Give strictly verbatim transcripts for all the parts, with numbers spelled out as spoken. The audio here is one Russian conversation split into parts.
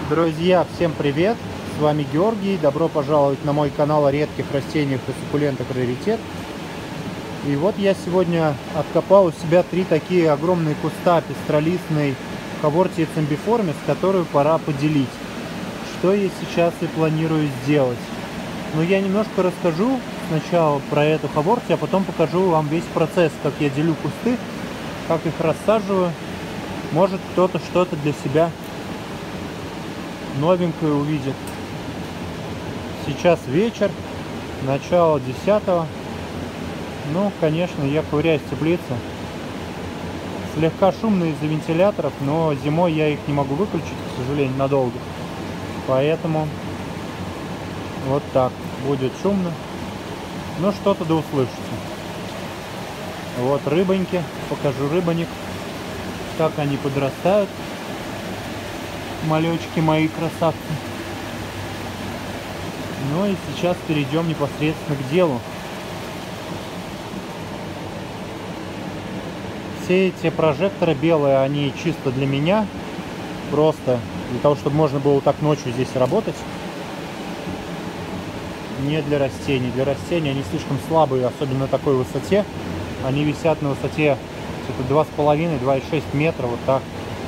Друзья, всем привет! С вами Георгий. Добро пожаловать на мой канал о редких растениях и суккулентах раритет. И вот я сегодня откопал у себя три такие огромные куста пестролистной Хавортии цимбиформис, которую пора поделить. Что я сейчас и планирую сделать. Но я немножко расскажу сначала про эту Хавортию, а потом покажу вам весь процесс, как я делю кусты, как их рассаживаю. Может, кто-то что-то для себя новенькое увидит. Сейчас вечер, начало десятого. Ну, конечно, я ковыряюсь в теплице. Слегка шумно из-за вентиляторов, но зимой я их не могу выключить, к сожалению, надолго. Поэтому вот так будет шумно. Но что-то да услышите. Вот рыбоньки, покажу рыбоник, как они подрастают. Малечки мои красавцы. Ну и сейчас перейдем непосредственно к делу. Все эти прожекторы белые, они чисто для меня. Просто для того, чтобы можно было так ночью здесь работать. Не для растений. Для растений они слишком слабые, особенно на такой высоте. Они висят на высоте где-то два с половиной — два и шесть метра, вот так.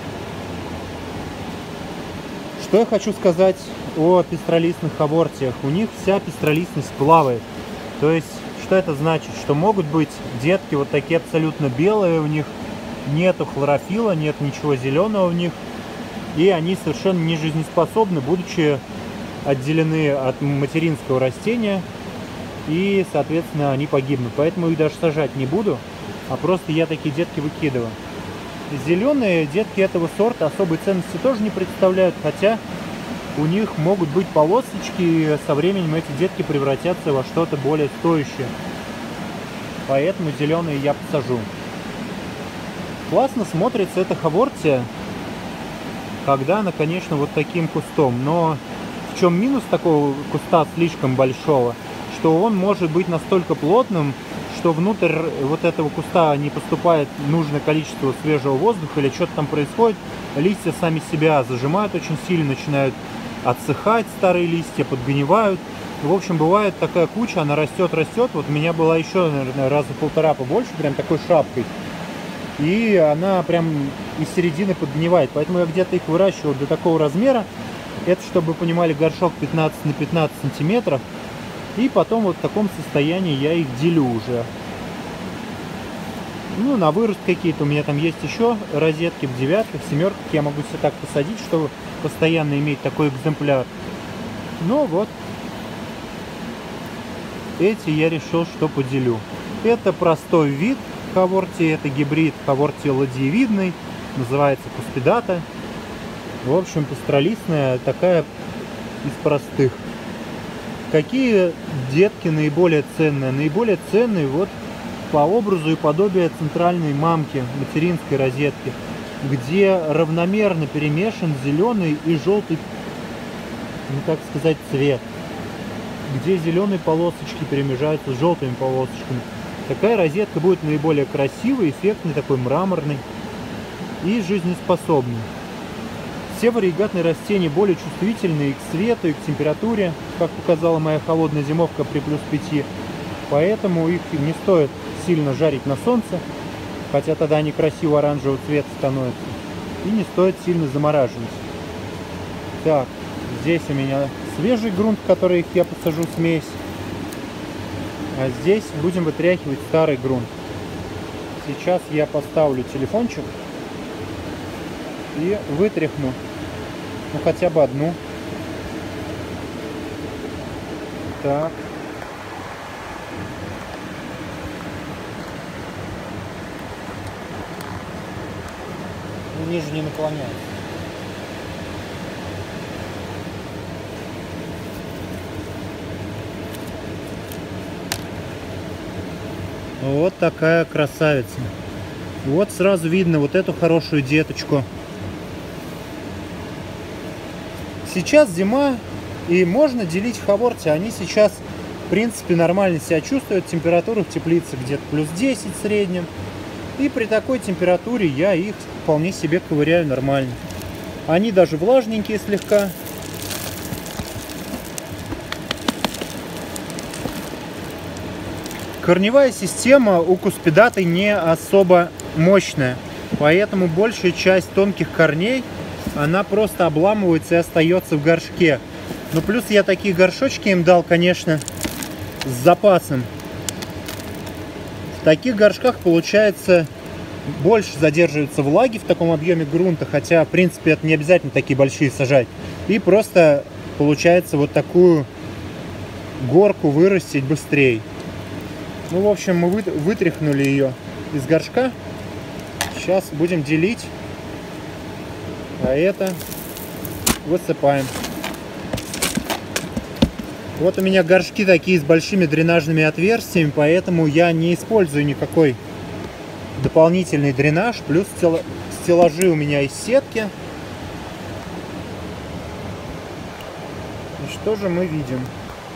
Что я хочу сказать о пестролистных хавортиях. У них вся пестролистность плавает. То есть, что это значит? Что могут быть детки вот такие абсолютно белые, у них нету хлорофилла, нет ничего зеленого в них. И они совершенно не жизнеспособны, будучи отделены от материнского растения. И, соответственно, они погибнут. Поэтому их даже сажать не буду, а просто я такие детки выкидываю. Зеленые детки этого сорта особой ценности тоже не представляют, хотя у них могут быть полосочки, и со временем эти детки превратятся во что-то более стоящее. Поэтому зеленые я посажу. Классно смотрится эта хавортия, когда она, конечно, вот таким кустом. Но в чем минус такого куста слишком большого? Что он может быть настолько плотным, что внутрь вот этого куста не поступает нужное количество свежего воздуха или что-то там происходит. Листья сами себя зажимают очень сильно, начинают отсыхать старые листья, подгнивают. В общем, бывает такая куча, она растет, растет. Вот у меня была еще, наверное, раза полтора побольше, прям такой шапкой. И она прям из середины подгнивает. Поэтому я где-то их выращивал до такого размера. Это, чтобы вы понимали, горшок пятнадцать на пятнадцать сантиметров. И потом вот в таком состоянии я их делю уже. Ну, на вырост какие-то у меня там есть еще розетки в девятках, семерках. Я могу себе так посадить, чтобы постоянно иметь такой экземпляр. Ну вот. Эти я решил, что поделю. Это простой вид хавортии, это гибрид хавортии ладьевидный. Называется куспидата. В общем, пестролистная, такая из простых. Какие детки наиболее ценные? Наиболее ценные вот по образу и подобию центральной мамки, материнской розетки, где равномерно перемешан зеленый и желтый, ну так сказать, цвет. Где зеленые полосочки перемежаются с желтыми полосочками. Такая розетка будет наиболее красивой, эффектной, такой мраморной и жизнеспособной. Все варигатные растения более чувствительны и к свету, и к температуре, как показала моя холодная зимовка при плюс пяти. Поэтому их не стоит сильно жарить на солнце, хотя тогда они красиво оранжевого цвета становятся. И не стоит сильно замораживать. Так, здесь у меня свежий грунт, в который я посажу смесь. А здесь будем вытряхивать старый грунт. Сейчас я поставлю телефончик и вытряхну, ну, хотя бы одну. Так. Ниже не наклоняется. Вот такая красавица. Вот сразу видно вот эту хорошую деточку. Сейчас зима, и можно делить хавортии. Они сейчас, в принципе, нормально себя чувствуют. Температура в теплице где-то плюс десять в среднем. И при такой температуре я их вполне себе ковыряю нормально. Они даже влажненькие слегка. Корневая система у куспидаты не особо мощная, поэтому большая часть тонких корней, она просто обламывается и остается в горшке. Но плюс я такие горшочки им дал, конечно, с запасом. В таких горшках получается больше задерживается влаги в таком объеме грунта, хотя в принципе это не обязательно такие большие сажать. И просто получается вот такую горку вырастить быстрее. Ну, в общем, мы вытряхнули ее из горшка. Сейчас будем делить. А это высыпаем. Вот у меня горшки такие с большими дренажными отверстиями, поэтому я не использую никакой дополнительный дренаж. Плюс стеллажи у меня из сетки. И что же мы видим?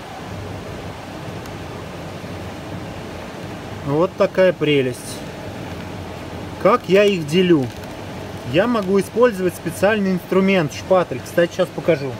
Вот такая прелесть. Как я их делю? Я могу использовать специальный инструмент, шпатель. Кстати, сейчас покажу.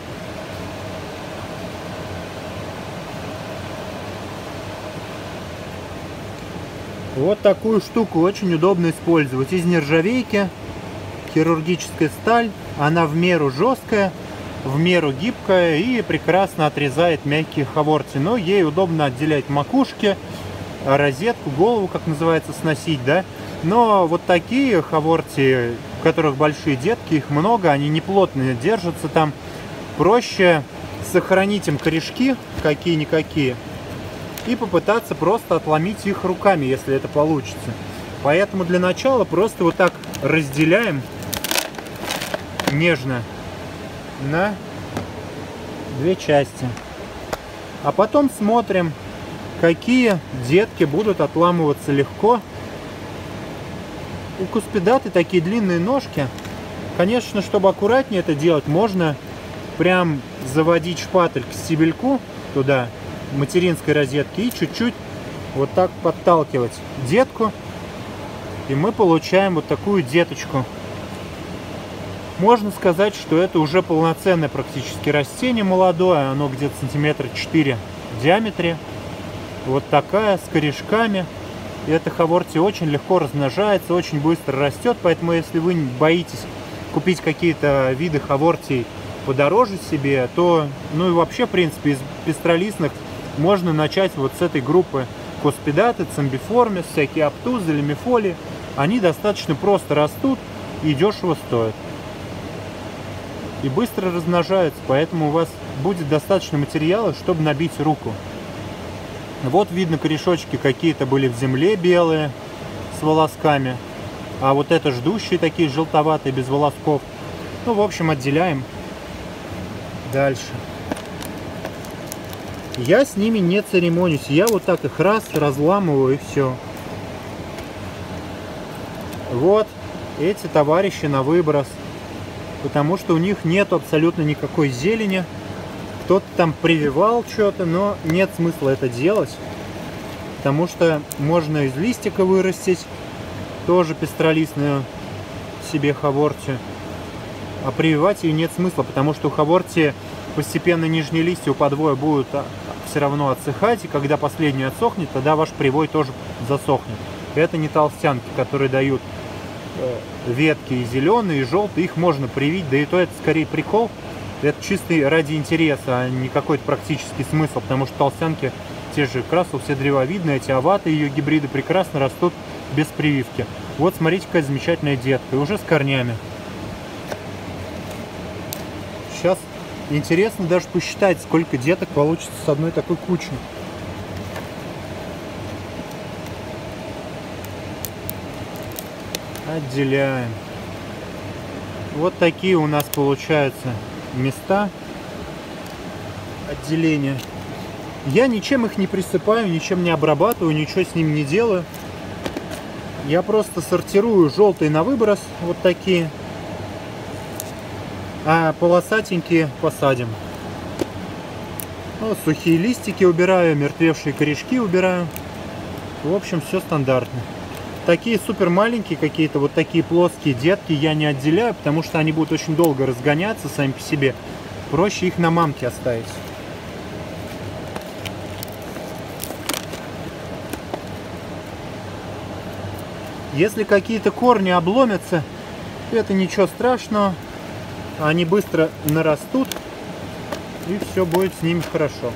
Вот такую штуку очень удобно использовать. Из нержавейки, хирургическая сталь. Она в меру жесткая, в меру гибкая и прекрасно отрезает мягкие хаворти. Но ей удобно отделять макушки, розетку, голову, как называется, сносить, да. Но вот такие хаворти, у которых большие детки, их много, они не плотные, держатся там. Проще сохранить им корешки, какие-никакие, и попытаться просто отломить их руками, если это получится. Поэтому для начала просто вот так разделяем нежно на две части. А потом смотрим, какие детки будут отламываться легко. У куспидаты такие длинные ножки. Конечно, чтобы аккуратнее это делать, можно прям заводить шпатель к стебельку туда, материнской розетки, и чуть-чуть вот так подталкивать детку. И мы получаем вот такую деточку. Можно сказать, что это уже полноценное практически растение молодое. Оно где-то сантиметра четыре в диаметре. Вот такая, с корешками. И эта хаворти очень легко размножается, очень быстро растет. Поэтому, если вы боитесь купить какие-то виды хаворти подороже себе, то, ну и вообще, в принципе, из пестролистных можно начать вот с этой группы куспидаты, цимбиформис, всякие аптузы, лимифоли. Они достаточно просто растут и дешево стоят. И быстро размножаются, поэтому у вас будет достаточно материала, чтобы набить руку. Вот видно, корешочки какие-то были в земле белые, с волосками. А вот это ждущие такие желтоватые, без волосков. Ну, в общем, отделяем. Дальше. Я с ними не церемонюсь. Я вот так их раз разламываю, и все. Вот эти товарищи на выброс. Потому что у них нет абсолютно никакой зелени. Кто-то там прививал что-то, но нет смысла это делать. Потому что можно из листика вырастить тоже пестролистную себе хаворти. А прививать ее нет смысла, потому что у хаворти постепенно нижние листья у подвоя будут все равно отсыхать. И когда последний отсохнет, тогда ваш привой тоже засохнет. Это не толстянки, которые дают ветки и зеленые, и желтые. Их можно привить, да и то это скорее прикол. Это чистый ради интереса, а не какой-то практический смысл, потому что толстянки, те же красл, все древовидные, эти оваты, ее гибриды прекрасно растут без прививки. Вот смотрите, какая замечательная детка, и уже с корнями. Сейчас интересно даже посчитать, сколько деток получится с одной такой кучей. Отделяем. Вот такие у нас получаются места отделения. Я ничем их не присыпаю, ничем не обрабатываю, ничего с ними не делаю. Я просто сортирую желтые на выброс, вот такие, а полосатенькие посадим. Ну, сухие листики убираю, мертвевшие корешки убираю. В общем, все стандартно. Такие супер маленькие какие-то, вот такие плоские детки я не отделяю, потому что они будут очень долго разгоняться сами по себе. Проще их на мамке оставить. Если какие-то корни обломятся, это ничего страшного. Они быстро нарастут, и все будет с ними хорошо.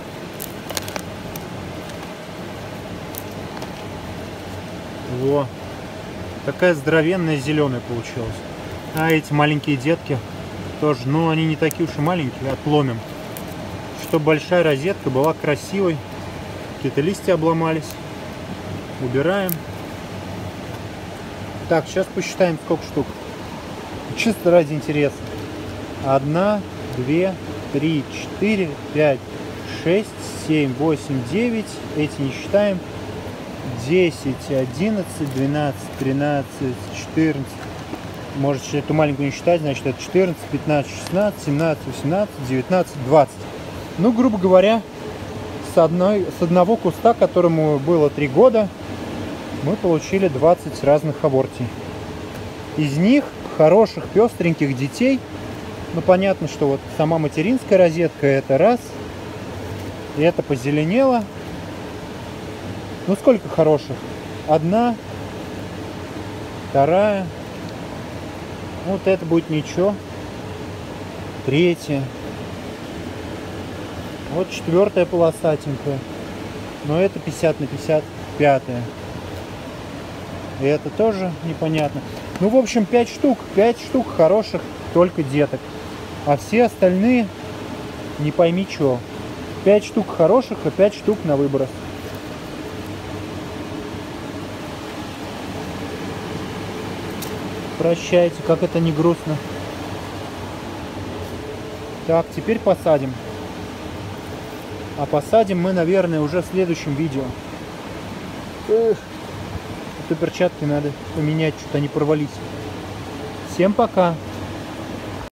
Во. Такая здоровенная зеленая получилась. А эти маленькие детки тоже, ну они не такие уж и маленькие, отломим. Чтобы большая розетка была красивой. Какие-то листья обломались. Убираем. Так, сейчас посчитаем, сколько штук. Чисто ради интереса. Одна, две, три, четыре, пять, шесть, семь, восемь, девять. Эти не считаем. десять, одиннадцать, двенадцать, тринадцать, четырнадцать. Может, эту маленькую не считать, значит, это четырнадцать, пятнадцать, шестнадцать, семнадцать, восемнадцать, девятнадцать, двадцать. Ну, грубо говоря, с, одной, с одного куста, которому было три года, мы получили двадцать разных абортий. Из них хороших, пестреньких детей, ну, понятно, что вот сама материнская розетка, это раз, и это позеленело. Ну, сколько хороших? Одна, вторая, вот это будет ничего, третья, вот четвертая полосатенькая, но это пятьдесят на пятьдесят, пятая. И это тоже непонятно. Ну, в общем, пять штук. пять штук хороших только деток. А все остальные не пойми что. пять штук хороших, а пять штук на выброс. Прощайте, как это не грустно. Так, теперь посадим. А посадим мы, наверное, уже в следующем видео. Эх. Перчатки надо поменять, что-то они порвались. Всем пока!